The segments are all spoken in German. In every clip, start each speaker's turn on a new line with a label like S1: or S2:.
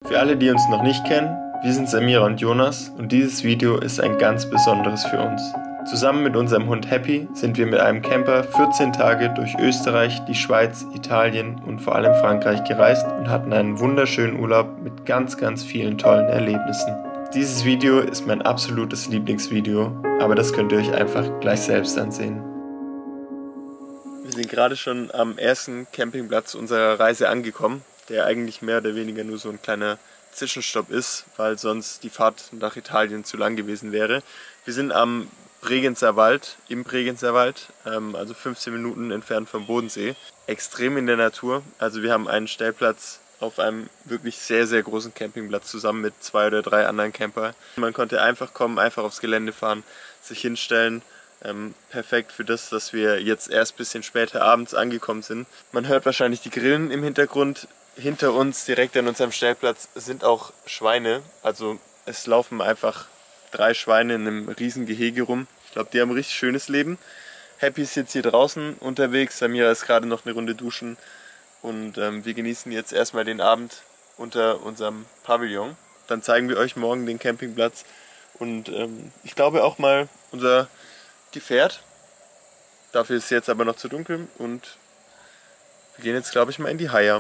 S1: Für alle, die uns noch nicht kennen, wir sind Samira und Jonas und dieses Video ist ein ganz besonderes für uns. Zusammen mit unserem Hund Happy sind wir mit einem Camper 14 Tage durch Österreich, die Schweiz, Italien und vor allem Frankreich gereist und hatten einen wunderschönen Urlaub mit ganz vielen tollen Erlebnissen. Dieses Video ist mein absolutes Lieblingsvideo, aber das könnt ihr euch einfach gleich selbst ansehen. Wir sind gerade schon am ersten Campingplatz unserer Reise angekommen, der eigentlich mehr oder weniger nur so ein kleiner Zwischenstopp ist, weil sonst die Fahrt nach Italien zu lang gewesen wäre. Wir sind am Bregenzer Wald, im Bregenzer Wald, also 15 Minuten entfernt vom Bodensee. Extrem in der Natur, also wir haben einen Stellplatz auf einem wirklich sehr großen Campingplatz zusammen mit 2 oder 3 anderen Camper. Man konnte einfach kommen, einfach aufs Gelände fahren, sich hinstellen. Perfekt für das, dass wir jetzt erst ein bisschen später abends angekommen sind. Man hört wahrscheinlich die Grillen im Hintergrund. Hinter uns, direkt an unserem Stellplatz, sind auch Schweine. Also es laufen einfach 3 Schweine in einem riesen Gehege rum. Ich glaube, die haben ein richtig schönes Leben. Happy ist jetzt hier draußen unterwegs. Samira ist gerade noch eine Runde duschen. Und wir genießen jetzt erstmal den Abend unter unserem Pavillon. Dann zeigen wir euch morgen den Campingplatz. Und ich glaube auch mal unser Gefährt. Dafür ist es jetzt aber noch zu dunkel. Und wir gehen jetzt, glaube ich, mal in die Haia.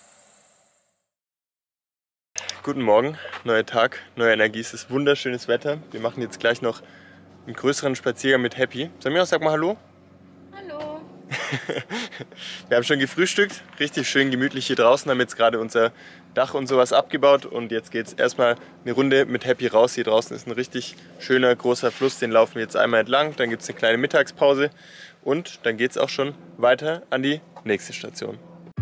S1: Guten Morgen, neuer Tag, neue Energie, es ist wunderschönes Wetter. Wir machen jetzt gleich noch einen größeren Spaziergang mit Happy. Samira, sag mal Hallo.
S2: Hallo.
S1: Wir haben schon gefrühstückt, richtig schön gemütlich hier draußen, haben jetzt gerade unser Dach und sowas abgebaut und jetzt geht es erstmal eine Runde mit Happy raus. Hier draußen ist ein richtig schöner, großer Fluss, den laufen wir jetzt einmal entlang, dann gibt es eine kleine Mittagspause und dann geht es auch schon weiter an die nächste Station.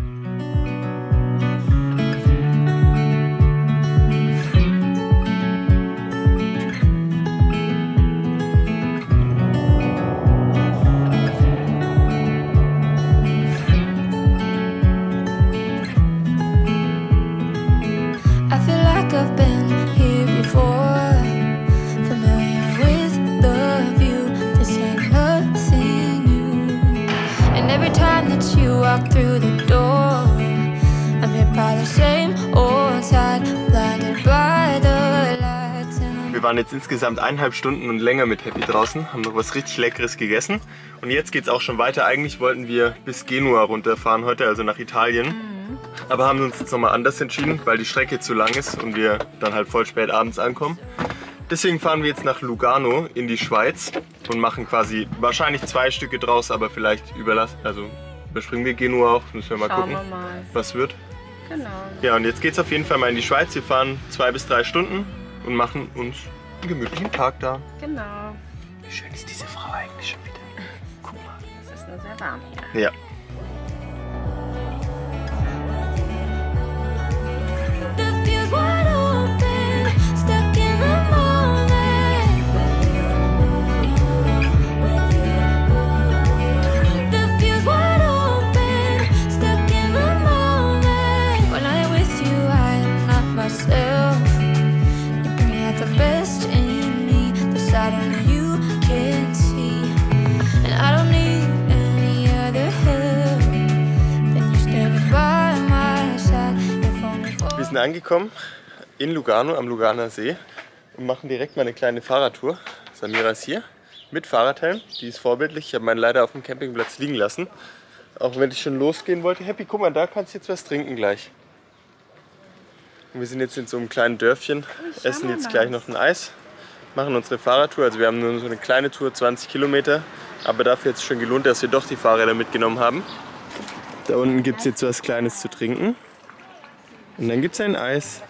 S2: I've been here before, familiar with the view. This ain't nothing new. And every time that you walk through the door, I'm hit by the same old side, blinded by the lights.
S1: Wir waren jetzt insgesamt 1,5 Stunden und länger mit Happy draußen, haben noch was richtig Leckeres gegessen. Und jetzt geht es auch schon weiter. Eigentlich wollten wir bis Genua runterfahren heute, also nach Italien. Aber haben uns jetzt nochmal anders entschieden, weil die Strecke zu lang ist und wir dann halt voll spät abends ankommen. Deswegen fahren wir jetzt nach Lugano in die Schweiz und machen quasi wahrscheinlich 2 Stücke draus, aber vielleicht überspringen wir Genua auch. Müssen wir mal gucken, was wird.
S2: Genau.
S1: Ja, und jetzt geht es auf jeden Fall mal in die Schweiz. Wir fahren 2 bis 3 Stunden und machen uns einen gemütlichen Tag da.
S2: Genau.
S1: Wie schön ist diese Frau eigentlich schon wieder? Guck mal.
S2: Es ist nur sehr warm hier.
S1: Ja. Wir sind angekommen in Lugano, am Luganer See und machen direkt mal eine kleine Fahrradtour. Samira ist hier mit Fahrradhelm, die ist vorbildlich. Ich habe meinen leider auf dem Campingplatz liegen lassen, auch wenn ich schon losgehen wollte. Happy, guck mal, da kannst du jetzt was trinken gleich. Und wir sind jetzt in so einem kleinen Dörfchen, essen jetzt gleich noch ein Eis, machen unsere Fahrradtour. Also wir haben nur so eine kleine Tour, 20 Kilometer, aber dafür hat es schon gelohnt, dass wir doch die Fahrräder mitgenommen haben. Da unten gibt es jetzt was Kleines zu trinken. Und dann gibt es ein Eis.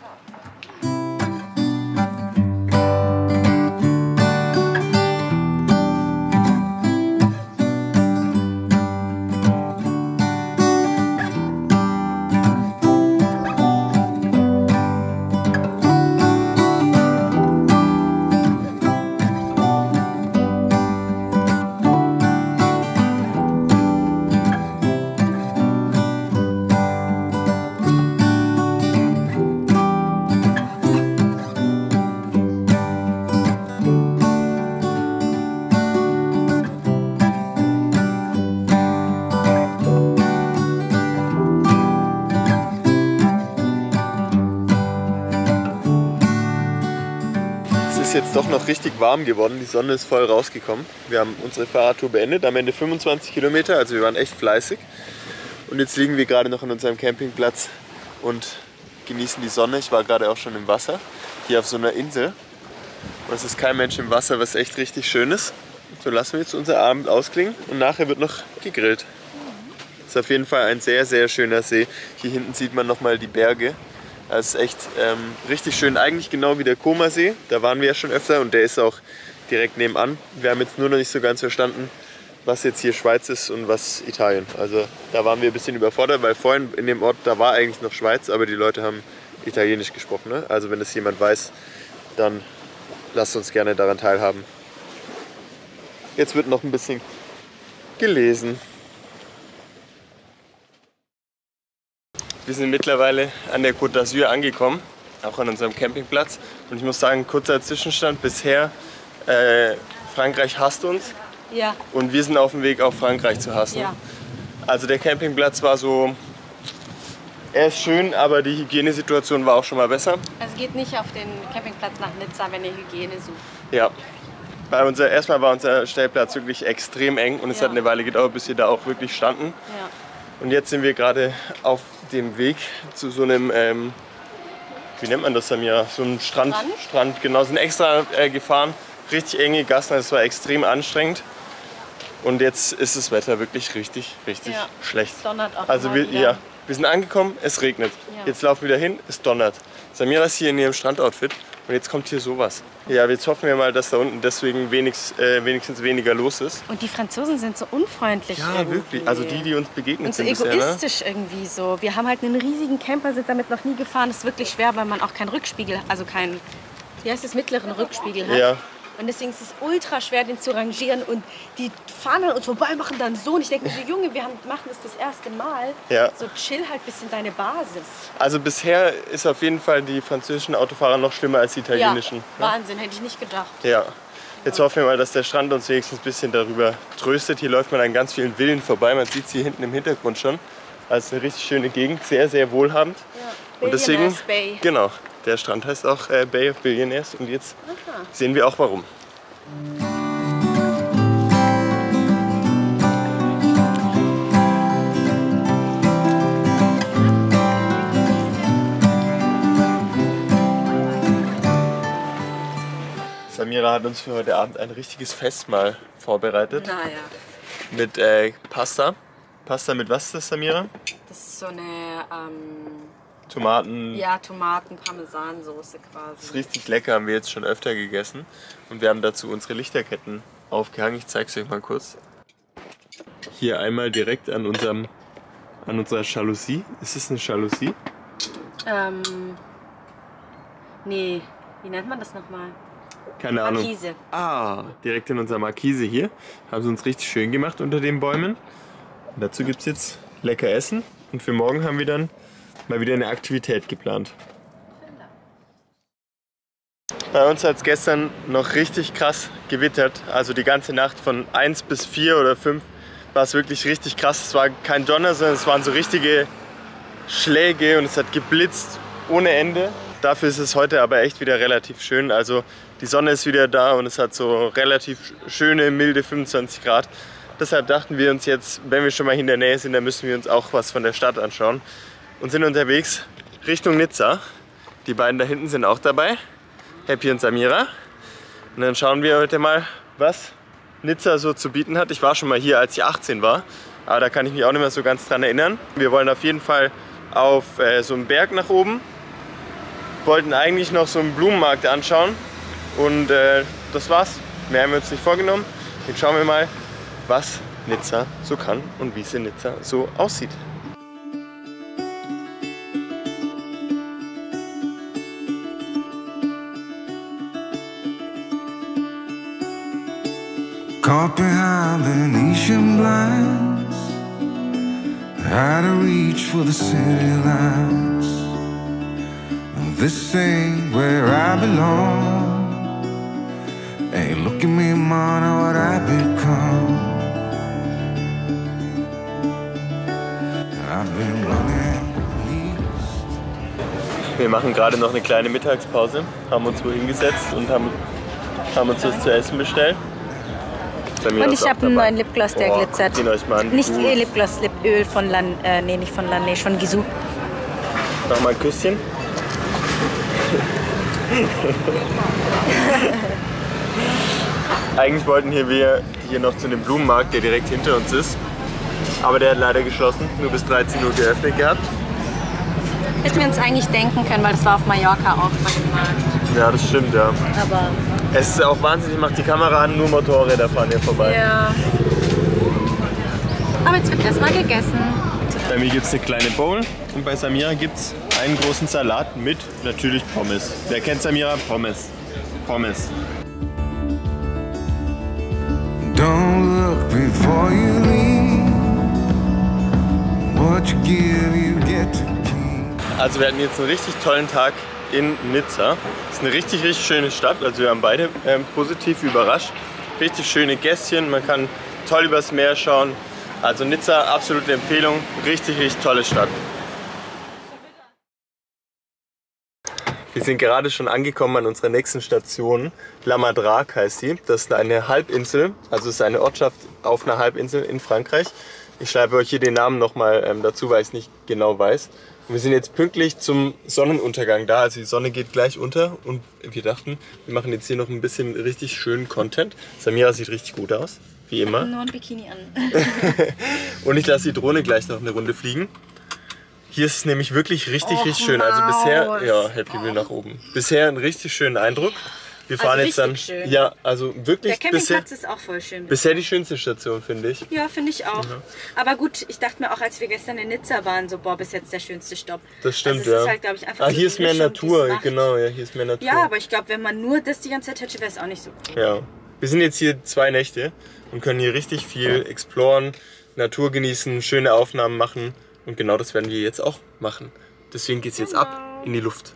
S1: ist jetzt doch noch richtig warm geworden. Die Sonne ist voll rausgekommen. Wir haben unsere Fahrradtour beendet. Am Ende 25 Kilometer, also wir waren echt fleißig. Und jetzt liegen wir gerade noch an unserem Campingplatz und genießen die Sonne. Ich war gerade auch schon im Wasser, hier auf so einer Insel. Und es ist kein Mensch im Wasser, was echt richtig schön ist. So lassen wir jetzt unser Abend ausklingen und nachher wird noch gegrillt. Das ist auf jeden Fall ein sehr, sehr schöner See. Hier hinten sieht man nochmal die Berge. Das ist echt richtig schön, eigentlich genau wie der Comer-See. Da waren wir ja schon öfter und der ist auch direkt nebenan. Wir haben jetzt nur noch nicht so ganz verstanden, was jetzt hier Schweiz ist und was Italien. Also da waren wir ein bisschen überfordert, weil vorhin in dem Ort, da war eigentlich noch Schweiz, aber die Leute haben Italienisch gesprochen. Ne? Also wenn es jemand weiß, dann lasst uns gerne daran teilhaben. Jetzt wird noch ein bisschen gelesen. Wir sind mittlerweile an der Côte d'Azur angekommen, auch an unserem Campingplatz. Und ich muss sagen, kurzer Zwischenstand. Bisher, Frankreich hasst uns.
S3: Ja.
S1: Und wir sind auf dem Weg, auch Frankreich zu hassen.
S3: Ja.
S1: Also der Campingplatz war so, er ist schön, aber die Hygienesituation war auch schon mal besser.
S3: Also geht nicht auf den Campingplatz nach Nizza, wenn ihr Hygiene sucht.
S1: Ja. Erstmal war unser Stellplatz wirklich extrem eng und es hat eine Weile gedauert, bis wir da auch wirklich standen.
S3: Ja.
S1: Und jetzt sind wir gerade auf dem Weg zu so einem, wie nennt man das, Samira? So einem Strand, genau, sind extra gefahren, richtig enge Gassen, es war extrem anstrengend. Und jetzt ist das Wetter wirklich richtig schlecht.
S3: Es donnert auch
S1: also wir sind angekommen, es regnet.
S3: Ja.
S1: Jetzt laufen wir wieder hin, es donnert. Samira ist hier in ihrem Strandoutfit und jetzt kommt hier sowas. Ja, jetzt hoffen wir mal, dass da unten deswegen wenigstens weniger los ist.
S3: Und die Franzosen sind so unfreundlich.
S1: Ja,
S3: irgendwie.
S1: Wirklich. Also die uns begegnen
S3: Und so
S1: sind bisher,
S3: egoistisch irgendwie so. Wir haben halt einen riesigen Camper, sind damit noch nie gefahren. Das ist wirklich schwer, weil man auch keinen Rückspiegel, also keinen, wie heißt das, mittleren Rückspiegel hat.
S1: Ja.
S3: Und deswegen ist es ultra schwer, den zu rangieren. Und die fahren an uns vorbei, machen dann so. Und ich denke mir so, Junge, wir machen das erste Mal.
S1: Ja.
S3: So chill halt ein bisschen deine Basis.
S1: Also bisher ist auf jeden Fall die französischen Autofahrer noch schlimmer als die italienischen.
S3: Ja, Wahnsinn, hätte ich nicht gedacht.
S1: Ja. Jetzt hoffen wir mal, dass der Strand uns wenigstens ein bisschen darüber tröstet. Hier läuft man an ganz vielen Villen vorbei. Man sieht es hier hinten im Hintergrund schon. Also eine richtig schöne Gegend, sehr, sehr wohlhabend.
S3: Ja.
S1: Und deswegen,
S3: Bay.
S1: genau, der Strand heißt auch Bay of Billionaires. Und jetzt sehen wir auch warum. Samira hat uns für heute Abend ein richtiges Festmahl vorbereitet.
S3: Naja.
S1: Mit Pasta. Pasta mit was ist das, Samira?
S3: Das ist so eine
S1: Tomaten.
S3: ja, Tomaten-Parmesansoße quasi.
S1: Das ist richtig lecker, haben wir jetzt schon öfter gegessen. Und wir haben dazu unsere Lichterketten aufgehangen. Ich zeige es euch mal kurz. Hier einmal direkt an unserer Jalousie. Ist es eine Jalousie?
S3: Nee, wie nennt man das nochmal?
S1: Keine Ahnung.
S3: Markise.
S1: Direkt in unserer Markise hier. Haben sie uns richtig schön gemacht unter den Bäumen. Und dazu gibt es jetzt lecker Essen. Und für morgen haben wir dann mal wieder eine Aktivität geplant. Bei uns hat es gestern noch richtig krass gewittert. Also die ganze Nacht von 1 bis 4 oder 5 war es wirklich richtig krass. Es war kein Donner, sondern es waren so richtige Schläge und es hat geblitzt ohne Ende. Dafür ist es heute aber echt wieder relativ schön. Also die Sonne ist wieder da und es hat so relativ schöne, milde 25 Grad. Deshalb dachten wir uns jetzt, wenn wir schon mal in der Nähe sind, dann müssen wir uns auch was von der Stadt anschauen. Und sind unterwegs Richtung Nizza. Die beiden da hinten sind auch dabei, Happy und Samira. Und dann schauen wir heute mal, was Nizza so zu bieten hat. Ich war schon mal hier, als ich 18 war, aber da kann ich mich auch nicht mehr so ganz dran erinnern. Wir wollen auf jeden Fall auf so einen Berg nach oben. Wollten eigentlich noch so einen Blumenmarkt anschauen und das war's. Mehr haben wir uns nicht vorgenommen. Jetzt schauen wir mal, was Nizza so kann und wie es in Nizza so aussieht.
S4: Caught behind Venetian blinds, had to reach for the city lights. This ain't where I belong. Hey, look at me, man, what I've become. I've been running east.
S1: Wir machen gerade noch eine kleine Mittagspause, haben uns wo hingesetzt und haben Haben uns was zu essen bestellt.
S3: Und ich habe einen neuen Lipgloss, der glitzert.
S1: Guckt ihn euch mal an.
S3: Nicht Lipgloss, Lipöl von nicht von Laneige, von Gisou.
S1: Noch mal ein Küsschen. Eigentlich wollten wir hier noch zu dem Blumenmarkt, der direkt hinter uns ist. Aber der hat leider geschlossen, nur bis 13 Uhr geöffnet gehabt.
S3: Hätten wir uns eigentlich denken können, weil das war auf Mallorca auch bei dem Markt.
S1: Ja, das stimmt, ja.
S3: Aber
S1: es ist auch wahnsinnig, macht die Kamera an, nur Motorräder fahren hier vorbei.
S3: ja. Aber jetzt wird erstmal gegessen.
S1: Bei mir gibt es eine kleine Bowl und bei Samira gibt es einen großen Salat mit natürlich Pommes. Wer kennt Samira? Pommes. Pommes.
S4: Don't look before you leave. What you give, you get to keep.
S1: Also wir hatten jetzt einen richtig tollen Tag in Nizza. Es ist eine richtig, richtig schöne Stadt. Also wir haben beide positiv überrascht. Richtig schöne Gässchen, man kann toll übers Meer schauen. Also Nizza, absolute Empfehlung. Richtig, richtig tolle Stadt. Wir sind gerade schon angekommen an unserer nächsten Station. La Madrague heißt sie. Das ist eine Halbinsel, also es ist eine Ortschaft auf einer Halbinsel in Frankreich. Ich schreibe euch hier den Namen nochmal dazu, weil ich es nicht genau weiß. Und wir sind jetzt pünktlich zum Sonnenuntergang da. Also die Sonne geht gleich unter und wir dachten, wir machen jetzt hier noch ein bisschen richtig schönen Content. Samira sieht richtig gut aus, wie immer.
S3: Nur ein Bikini an.
S1: Und ich lasse die Drohne gleich noch eine Runde fliegen. Hier ist es nämlich wirklich richtig schön. Also bisher, ja, Happy will nach oben. Bisher einen richtig schönen Eindruck. Wir fahren
S3: also
S1: jetzt dann,
S3: schön.
S1: ja, also wirklich
S3: der Campingplatz ist auch voll schön.
S1: Bisher die schönste Station, finde ich.
S3: Ja, finde ich auch.
S1: Ja.
S3: Aber gut, ich dachte mir auch, als wir gestern in Nizza waren, so, boah, bis jetzt der schönste Stopp.
S1: Das stimmt,
S3: also,
S1: ja.
S3: Ist halt, glaub ich, einfach
S1: hier ist mehr
S3: Mischung,
S1: Natur, genau, ja, hier ist mehr Natur.
S3: Ja, aber ich glaube, wenn man nur das die ganze Zeit hätte, wäre es auch nicht so gut.
S1: Ja, wir sind jetzt hier 2 Nächte und können hier richtig viel exploren, Natur genießen, schöne Aufnahmen machen und genau das werden wir jetzt auch machen. Deswegen geht es jetzt ab in die Luft.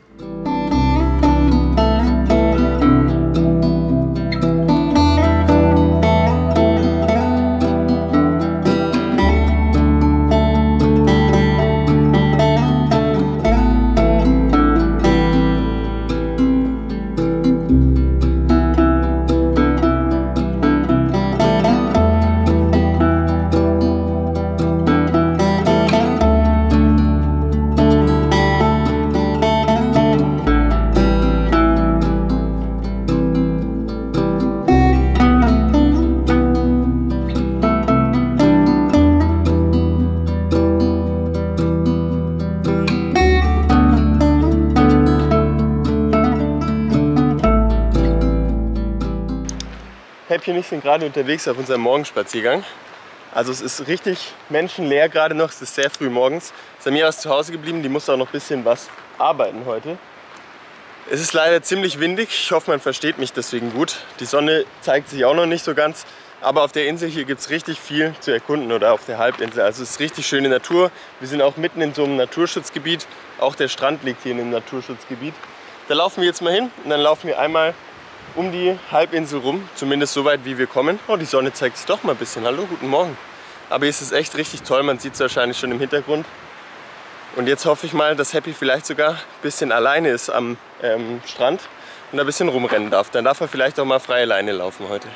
S1: Happy und ich sind gerade unterwegs auf unserem Morgenspaziergang. Also es ist richtig menschenleer gerade noch, es ist sehr früh morgens. Samira ist zu Hause geblieben, die muss auch noch ein bisschen was arbeiten heute. Es ist leider ziemlich windig, ich hoffe man versteht mich deswegen gut. Die Sonne zeigt sich auch noch nicht so ganz, aber auf der Insel hier gibt es richtig viel zu erkunden oder auf der Halbinsel. Also es ist richtig schöne Natur, wir sind auch mitten in so einem Naturschutzgebiet, auch der Strand liegt hier in einem Naturschutzgebiet. Da laufen wir jetzt mal hin und dann laufen wir einmal um die Halbinsel rum, zumindest so weit wie wir kommen. Oh, die Sonne zeigt sich doch mal ein bisschen. Hallo, guten Morgen. Aber hier ist es echt richtig toll, man sieht es wahrscheinlich schon im Hintergrund. Und jetzt hoffe ich mal, dass Happy vielleicht sogar ein bisschen alleine ist am Strand und ein bisschen rumrennen darf. Dann darf er vielleicht auch mal freie Leine laufen heute.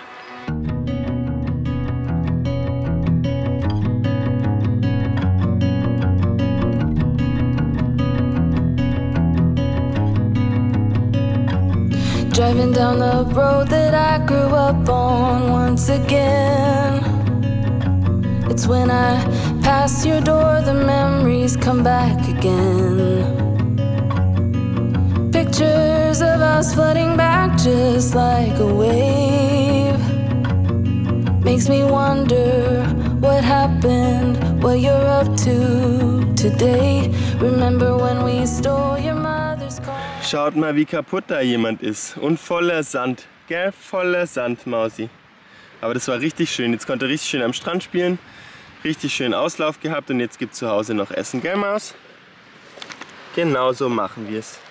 S2: Driving down the road that I grew up on once again. It's when I pass your door, the memories come back again. Pictures of us floating back just like a wave. Makes me wonder what happened, what you're up to today. Remember when we stole your mother's car?
S1: Schaut mal, wie kaputt da jemand ist. Und voller Sand. Gell? Voller Sand, Mausi. Aber das war richtig schön. Jetzt konnte er richtig schön am Strand spielen. Richtig schön Auslauf gehabt. Und jetzt gibt es zu Hause noch Essen. Gell, Maus? Genau so machen wir es.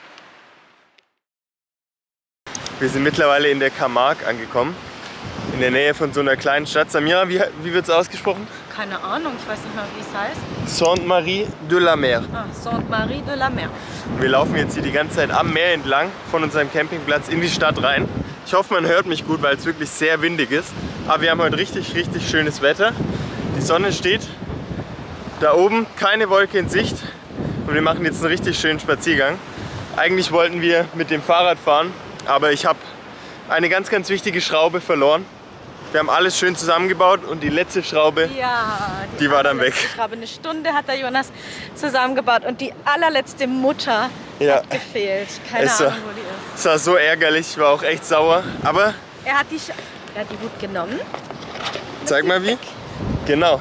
S1: Wir sind mittlerweile in der Camargue angekommen. In der Nähe von so einer kleinen Stadt. Samira, wie wird es ausgesprochen?
S3: keine Ahnung, ich weiß nicht mal, wie es heißt.
S1: Sainte-Marie de la Mer.
S3: Ah, Sainte-Marie de la Mer.
S1: Wir laufen jetzt hier die ganze Zeit am Meer entlang von unserem Campingplatz in die Stadt rein. Ich hoffe, man hört mich gut, weil es wirklich sehr windig ist. Aber wir haben heute richtig schönes Wetter. Die Sonne steht da oben, keine Wolke in Sicht. Und wir machen jetzt einen richtig schönen Spaziergang. Eigentlich wollten wir mit dem Fahrrad fahren, aber ich habe eine ganz wichtige Schraube verloren. Wir haben alles schön zusammengebaut und die letzte Schraube, die war dann weg.
S3: Schraube. Eine Stunde hat der Jonas zusammengebaut und die allerletzte Mutter hat gefehlt. Keine Ahnung, wo die ist.
S1: Es war so ärgerlich, ich war auch echt sauer. Aber
S3: er hat die gut genommen.
S1: Zeig mal wie. Genau.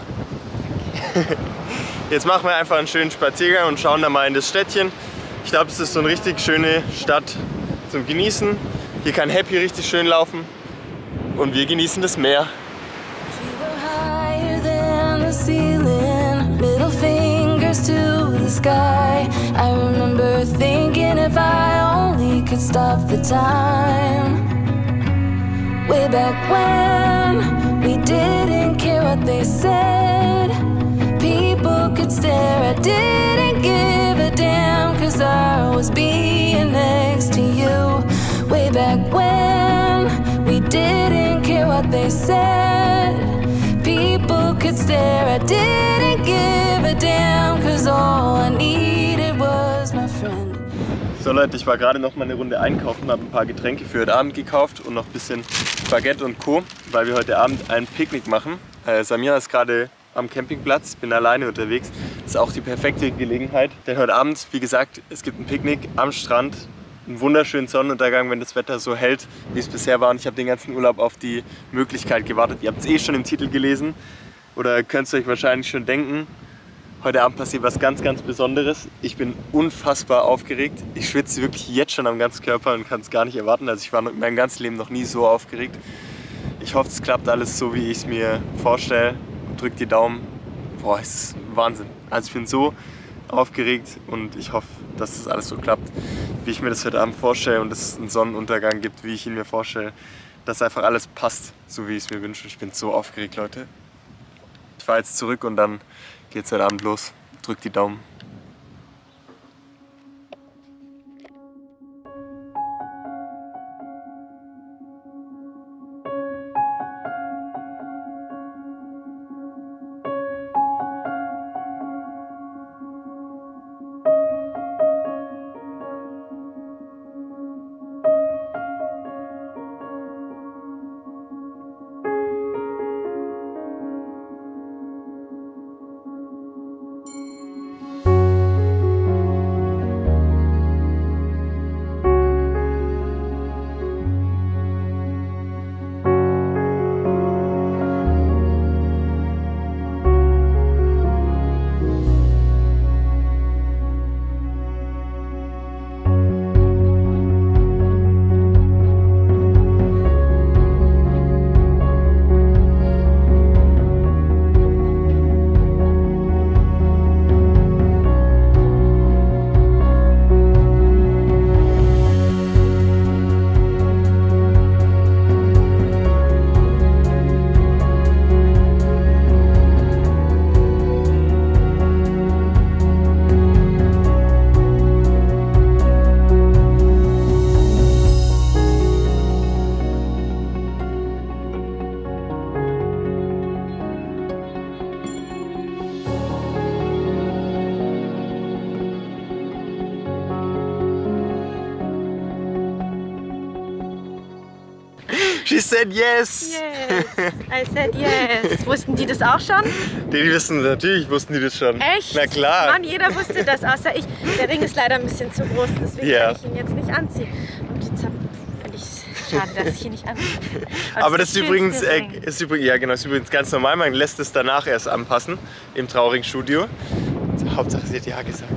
S1: Jetzt machen wir einfach einen schönen Spaziergang und schauen da mal in das Städtchen. Ich glaube, es ist so eine richtig schöne Stadt zum Genießen. Hier kann Happy richtig schön laufen und wir genießen das Meer.
S2: Way back when we didn't care what they said. People could stare, I didn't give a damn, 'cause I was being next to you. Way back when we didn't care what they said. People could stare, I didn't give a damn, 'cause all I needed was my friend.
S1: So Leute, ich war gerade noch mal eine Runde einkaufen, habe ein paar Getränke für heute Abend gekauft und noch ein bisschen Baguette und Co., weil wir heute Abend ein Picknick machen. Samira ist gerade am Campingplatz, bin alleine unterwegs. Das ist auch die perfekte Gelegenheit, denn heute Abend, wie gesagt, es gibt ein Picknick am Strand, einen wunderschönen Sonnenuntergang, wenn das Wetter so hält, wie es bisher war. Und ich habe den ganzen Urlaub auf die Möglichkeit gewartet. Ihr habt es eh schon im Titel gelesen oder könnt es euch wahrscheinlich schon denken. Heute Abend passiert was ganz Besonderes. Ich bin unfassbar aufgeregt. Ich schwitze wirklich jetzt schon am ganzen Körper und kann es gar nicht erwarten. Also ich war in meinem ganzen Leben noch nie so aufgeregt. Ich hoffe, es klappt alles so, wie ich es mir vorstelle. Drückt die Daumen. Boah, es ist Wahnsinn. Also ich bin so aufgeregt und ich hoffe, dass das alles so klappt, wie ich mir das heute Abend vorstelle und dass es einen Sonnenuntergang gibt, wie ich ihn mir vorstelle. Dass einfach alles passt, so wie ich es mir wünsche. Ich bin so aufgeregt, Leute. Ich fahre jetzt zurück und dann geht's heute Abend los. Drückt die Daumen. She said yes.
S3: Yes, I said yes. Wussten die das auch schon?
S1: Die wissen, natürlich wussten die das schon.
S3: Echt?
S1: Na klar.
S3: Mann, jeder wusste das, außer ich. Der Ring ist leider ein bisschen zu groß, deswegen kann ich ihn jetzt nicht anziehen. Und jetzt finde ich es schade, dass ich ihn nicht anziehe.
S1: Aber das ist übrigens, ja, genau, ist übrigens ganz normal. Man lässt es danach erst anpassen im Trauringstudio. Hauptsache, sie hat ja gesagt.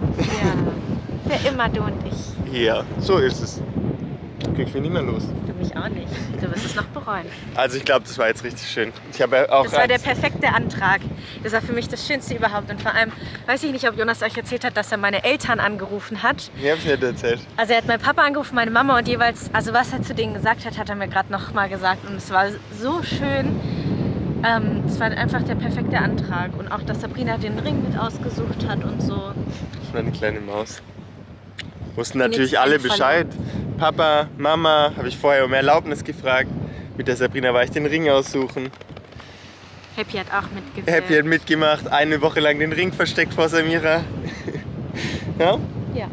S3: Ja, für immer du und ich.
S1: Ja, so ist es. Du kriegst mich nicht mehr los.
S3: Du mich auch nicht. Du wirst es noch bereuen.
S1: Also ich glaube, das war jetzt richtig schön. Ich habe auch
S3: das war der perfekte Antrag. Das war für mich das Schönste überhaupt. Und vor allem, weiß ich nicht, ob Jonas euch erzählt hat, dass er meine Eltern angerufen hat.
S1: Mir habe ich nicht erzählt.
S3: Also er hat meinen Papa angerufen, meine Mama und jeweils, also was er zu denen gesagt hat, hat er mir gerade noch mal gesagt. Und es war so schön, Es war einfach der perfekte Antrag. Und auch, dass Sabrina den Ring mit ausgesucht hat und so.
S1: Meine kleine Maus. Wussten natürlich alle Bescheid. Papa, Mama, habe ich vorher um Erlaubnis gefragt. Mit der Sabrina war ich den Ring aussuchen.
S3: Happy hat auch mitgefilmt.
S1: Happy hat mitgemacht, eine Woche lang den Ring versteckt vor Samira. Ja?
S3: Ja.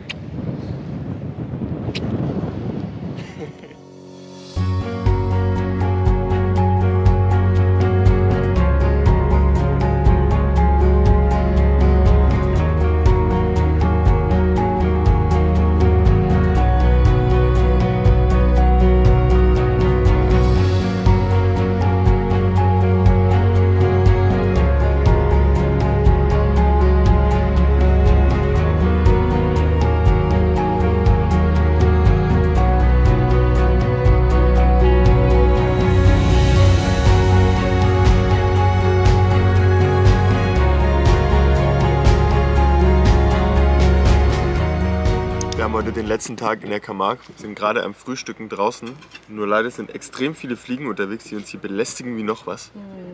S1: Wir haben heute den letzten Tag in der Camargue, wir sind gerade am Frühstücken draußen. Nur leider sind extrem viele Fliegen unterwegs, die uns hier belästigen wie noch was.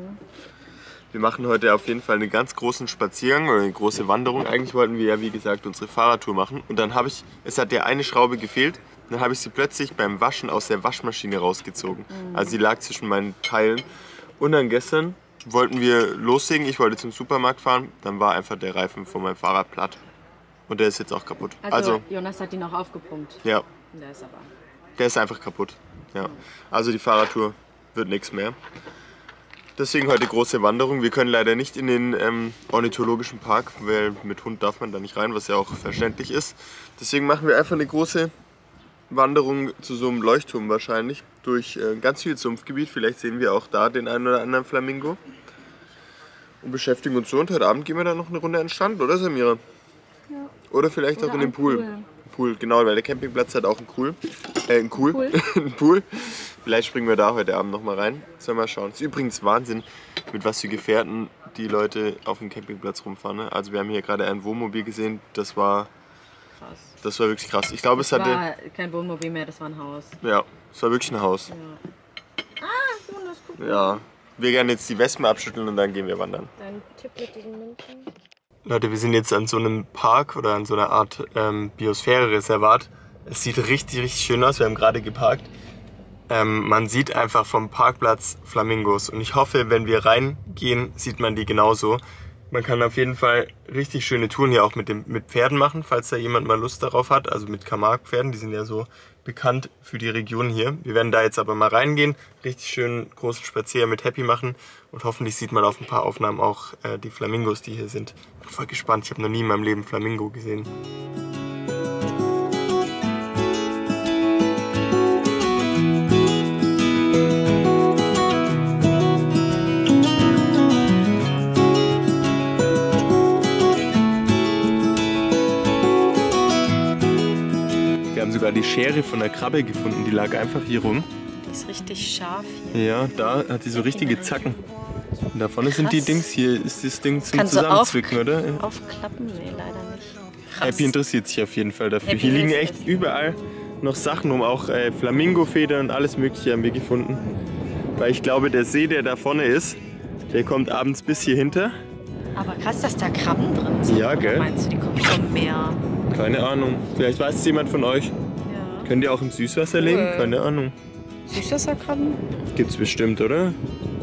S1: Wir machen heute auf jeden Fall einen ganz großen Spaziergang oder eine große Wanderung. Eigentlich wollten wir ja, wie gesagt, unsere Fahrradtour machen. Und dann es hat ja eine Schraube gefehlt. Dann habe ich sie plötzlich beim Waschen aus der Waschmaschine rausgezogen. Also sie lag zwischen meinen Teilen. Und dann gestern wollten wir loslegen. Ich wollte zum Supermarkt fahren. Dann war einfach der Reifen von meinem Fahrrad platt. Und der ist jetzt auch kaputt.
S3: Also Jonas hat ihn auch aufgepumpt.
S1: Ja. Der ist einfach kaputt. Ja. Also die Fahrradtour wird nichts mehr. Deswegen heute große Wanderung. Wir können leider nicht in den ornithologischen Park, weil mit Hund darf man da nicht rein, was ja auch verständlich ist. Deswegen machen wir einfach eine große Wanderung zu so einem Leuchtturm wahrscheinlich. Durch ganz viel Sumpfgebiet. Vielleicht sehen wir auch da den einen oder anderen Flamingo. Und beschäftigen uns so. Und heute Abend gehen wir dann noch eine Runde an den Strand, oder Samira? Ja. Oder vielleicht auch in den Pool. Pool, genau, weil der Campingplatz hat auch einen Pool. Einen Pool. Vielleicht springen wir da heute Abend noch mal rein. Sollen wir mal schauen. Es ist übrigens Wahnsinn, mit was für Gefährten die Leute auf dem Campingplatz rumfahren. Ne? Also wir haben hier gerade ein Wohnmobil gesehen. Das war krass. Das war wirklich krass. Ich glaube, es hatte...
S3: war kein Wohnmobil mehr, das war ein Haus.
S1: Ja, es war wirklich ein Haus.
S3: Ja. Jonas, guck mal.
S1: Ja, wir werden jetzt die Wespen abschütteln und dann gehen wir wandern.
S3: Dein Tipp mit diesen Münzen?
S1: Leute, wir sind jetzt an so einem Park oder an so einer Art Biosphäre-Reservat. Es sieht richtig, richtig schön aus. Wir haben gerade geparkt. Man sieht einfach vom Parkplatz Flamingos. Und ich hoffe, wenn wir reingehen, sieht man die genauso. Man kann auf jeden Fall richtig schöne Touren hier auch mit Pferden machen, falls da jemand mal Lust darauf hat. Also mit Camargue-Pferden, die sind ja so bekannt für die Region hier. Wir werden da jetzt aber mal reingehen, richtig schön großen Spaziergang mit Happy machen und hoffentlich sieht man auf ein paar Aufnahmen auch die Flamingos, die hier sind. Ich bin voll gespannt, ich habe noch nie in meinem Leben Flamingo gesehen. Wir haben sogar die Schere von der Krabbe gefunden, die lag einfach hier rum.
S3: Die ist richtig scharf hier.
S1: Ja, da hat sie so richtige Zacken. Und da vorne sind die Dings, hier ist das Ding zum
S3: Kannst
S1: Zusammenzwicken,
S3: du
S1: oder?
S3: Aufklappen? Nee, leider nicht. Krass.
S1: Happy interessiert sich auf jeden Fall dafür.
S3: Happy
S1: hier liegen
S3: ist
S1: echt überall noch Sachen rum, auch Flamingo-Federn und alles mögliche haben wir gefunden. Weil ich glaube, der See, der da vorne ist, der kommt abends bis hier hinter.
S3: Aber krass, dass da Krabben drin sind.
S1: Ja, gell?
S3: Oder meinst du, die kommen vom Meer?
S1: Keine Ahnung. Vielleicht weiß es jemand von euch.
S3: Ja.
S1: Könnt ihr auch im Süßwasser leben? Keine Ahnung.
S3: Süßwasserkrabben?
S1: Gibt's bestimmt, oder?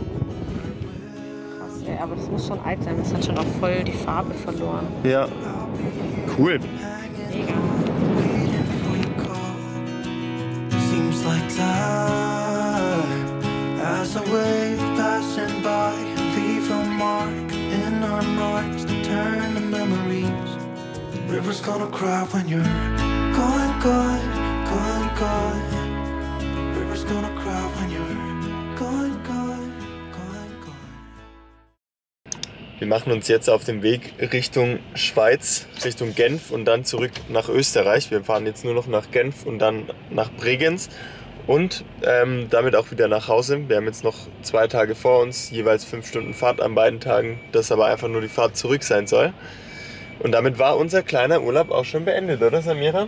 S3: Krass, ey, aber das muss schon alt sein. Das hat schon auch voll die Farbe verloren.
S1: Ja. Cool.
S3: Mega.
S4: Seems like time as a wave passing by, leave a mark in our marks to turn to memories. River's gonna cry when you're gone, gone, gone, gone. River's gonna cry when you're gone, gone, gone, gone.
S1: Wir machen uns jetzt auf den Weg Richtung Schweiz, Richtung Genf und dann zurück nach Österreich. Wir fahren jetzt nur noch nach Genf und dann nach Bregenz und damit auch wieder nach Hause. Wir haben jetzt noch 2 Tage vor uns, jeweils 5 Stunden Fahrt an beiden Tagen, das aber einfach nur die Fahrt zurück sein soll. Und damit war unser kleiner Urlaub auch schon beendet, oder Samira?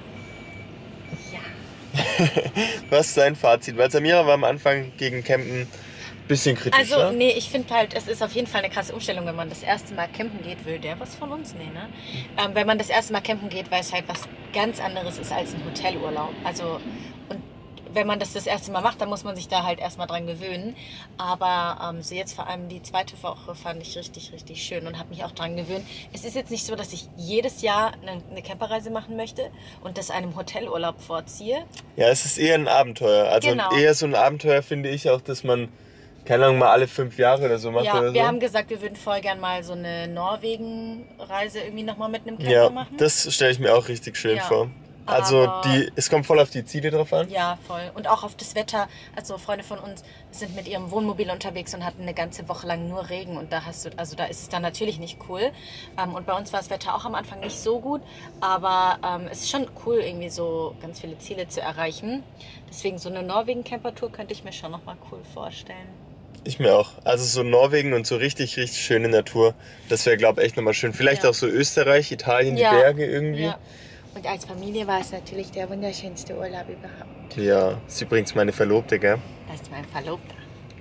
S3: Ja.
S1: Was ist dein Fazit? Weil Samira war am Anfang gegen Campen bisschen kritisch,
S3: Also,
S1: ne?
S3: nee, ich finde halt, es ist auf jeden Fall eine krasse Umstellung, wenn man das erste Mal campen geht. Will der was von uns? Nee, ne? Wenn man das erste Mal campen geht, weil es halt was ganz anderes ist als ein Hotelurlaub. Also, und wenn man das erste Mal macht, dann muss man sich da halt erstmal dran gewöhnen. Aber so jetzt vor allem die zweite Woche fand ich richtig, richtig schön und habe mich auch dran gewöhnt. Es ist jetzt nicht so, dass ich jedes Jahr eine Camperreise machen möchte und das einem Hotelurlaub vorziehe.
S1: Ja, es ist eher ein Abenteuer. Also
S3: Genau.
S1: eher so ein Abenteuer finde ich auch, dass man, keine Ahnung, mal alle 5 Jahre oder so macht
S3: Ja,
S1: oder
S3: wir
S1: so.
S3: haben gesagt, wir würden voll gern mal so eine Norwegen-Reise irgendwie nochmal mit einem Camper
S1: Ja,
S3: machen.
S1: das stelle ich mir auch richtig schön
S3: Ja,
S1: vor. Also
S3: aber-
S1: es kommt voll auf die Ziele drauf an.
S3: Ja, voll. Und auch auf das Wetter. Also Freunde von uns sind mit ihrem Wohnmobil unterwegs und hatten eine ganze Woche lang nur Regen. Und da ist es dann natürlich nicht cool. Und bei uns war das Wetter auch am Anfang nicht so gut. Aber es ist schon cool, irgendwie so ganz viele Ziele zu erreichen. Deswegen so eine Norwegen-Camper-Tour könnte ich mir schon nochmal cool vorstellen.
S1: Ich mir auch. Also so Norwegen und so richtig, richtig schöne Natur. Das wäre, glaube ich, echt nochmal schön. Vielleicht
S3: Ja.
S1: auch so Österreich, Italien, die
S3: Ja.
S1: Berge irgendwie.
S3: Ja. Und als Familie war es natürlich der wunderschönste Urlaub überhaupt.
S1: Ja, ist übrigens meine Verlobte, gell?
S3: Das ist mein Verlobter.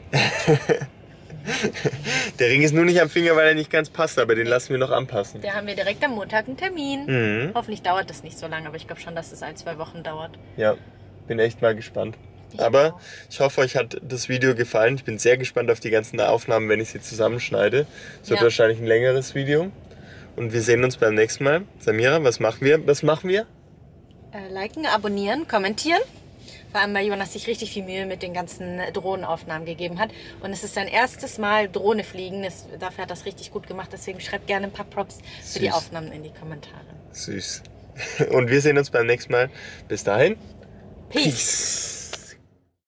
S1: Der Ring ist nur nicht am Finger, weil er nicht ganz passt, aber den lassen wir noch anpassen.
S3: Da haben wir direkt am Montag einen Termin.
S1: Mhm.
S3: Hoffentlich dauert das nicht so lange, aber ich glaube schon, dass es 1-2 Wochen dauert.
S1: Ja, bin echt mal gespannt.
S3: Ich
S1: Aber
S3: auch.
S1: ich hoffe, euch hat das Video gefallen. Ich bin sehr gespannt auf die ganzen Aufnahmen, wenn ich sie zusammenschneide. Es wird
S3: Ja.
S1: wahrscheinlich ein längeres Video. Und wir sehen uns beim nächsten Mal. Samira, was machen wir?
S3: Liken, abonnieren, kommentieren. Vor allem, weil Jonas sich richtig viel Mühe mit den ganzen Drohnenaufnahmen gegeben hat. Und es ist sein erstes Mal Drohne fliegen. Dafür hat er das richtig gut gemacht. Deswegen schreibt gerne ein paar Props für die
S1: Süß.
S3: Aufnahmen in die Kommentare.
S1: Süß. Und wir sehen uns beim nächsten Mal. Bis dahin.
S3: Peace.